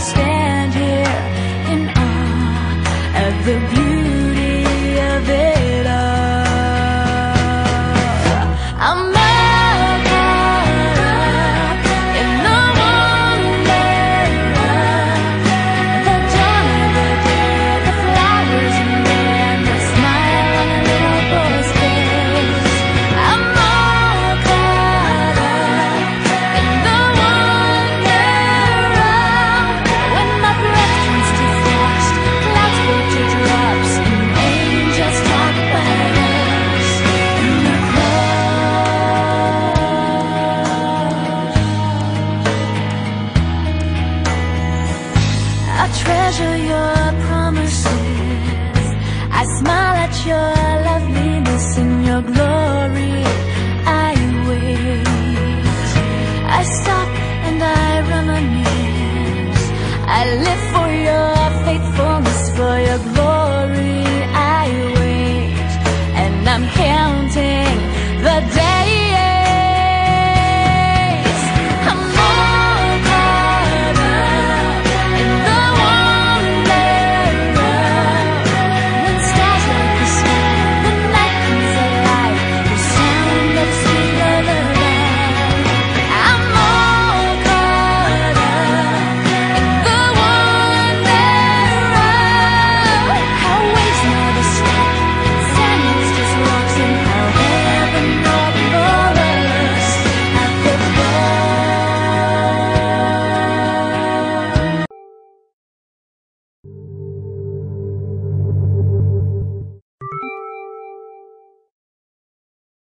stand here in awe of the beauty of it all. I'm all caught up in the wonder of the dawn of the day, the flowers and then the smile on a little boy's face. I'm all caught up in the wonder of when my breath turns to frost, clouds fall to drops, and angels talk about us in the cross. I treasure your promises. I smile at your loveliness and your glory.